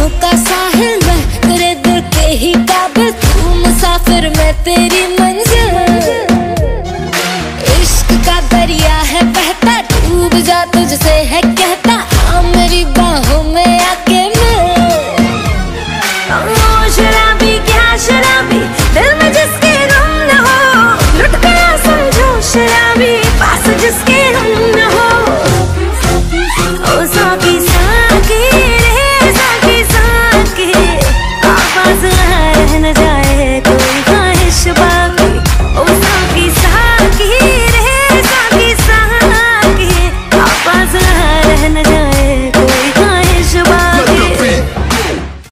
अखियों का साहिल, मैं तेरे दिल के ही काबिल, तू मुसाफिर मैं तेरी मंजिल। इश्क का दरिया है बहता, डूब जा तुझसे है कहता, आ मेरी बाहों में आके मिल। ओ शराबी क्या शराबी, दिल में जिसके गम न हो, लुट गया समझो शराबी, पास जिसके